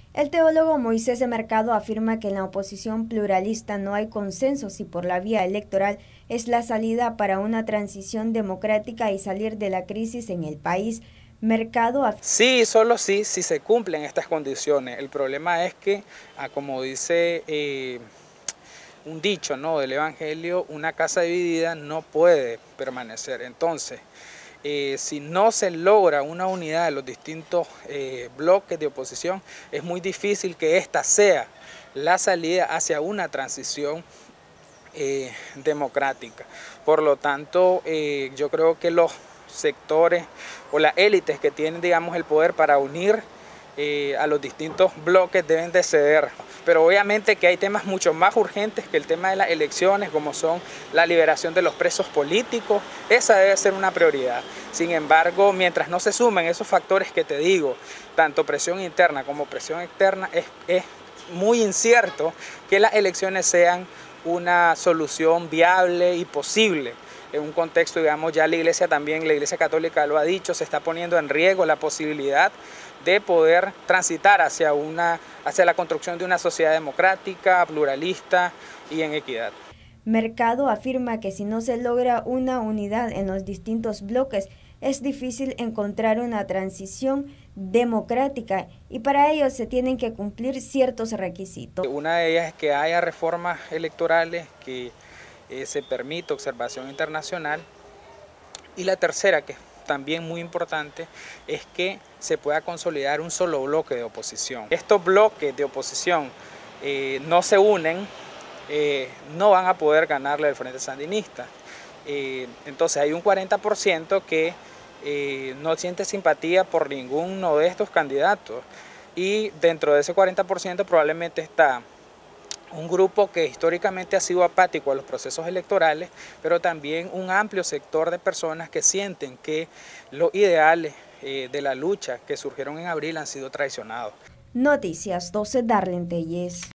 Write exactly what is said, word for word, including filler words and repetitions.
El teólogo Moisés Mercado afirma que en la oposición pluralista no hay consenso si por la vía electoral es la salida para una transición democrática y salir de la crisis en el país. Mercado af- Sí, solo sí, si se cumplen estas condiciones. El problema es que, ah, como dice eh, un dicho, ¿no?, del Evangelio, una casa dividida no puede permanecer. Entonces, eh, si no se logra una unidad de los distintos eh, bloques de oposición, es muy difícil que esta sea la salida hacia una transición eh, democrática. Por lo tanto, eh, yo creo que los sectores o las élites que tienen, digamos, el poder para unir eh, a los distintos bloques deben de ceder. Pero obviamente que hay temas mucho más urgentes que el tema de las elecciones, como son la liberación de los presos políticos. Esa debe ser una prioridad. Sin embargo, mientras no se sumen esos factores que te digo, tanto presión interna como presión externa, es, es muy incierto que las elecciones sean una solución viable y posible. En un contexto, digamos, ya la Iglesia también, la Iglesia Católica lo ha dicho, se está poniendo en riesgo la posibilidad de poder transitar hacia, una, hacia la construcción de una sociedad democrática, pluralista y en equidad. Mercado afirma que si no se logra una unidad en los distintos bloques, es difícil encontrar una transición democrática y para ello se tienen que cumplir ciertos requisitos. Una de ellas es que haya reformas electorales, que eh, se permita observación internacional, y la tercera, que es también muy importante, es que se pueda consolidar un solo bloque de oposición. Estos bloques de oposición eh, no se unen, eh, no van a poder ganarle al Frente Sandinista. Eh, entonces hay un cuarenta por ciento que eh, no siente simpatía por ninguno de estos candidatos, y dentro de ese cuarenta por ciento probablemente está un grupo que históricamente ha sido apático a los procesos electorales, pero también un amplio sector de personas que sienten que los ideales eh, de la lucha que surgieron en abril han sido traicionados. Noticias doce, Darlene Telles.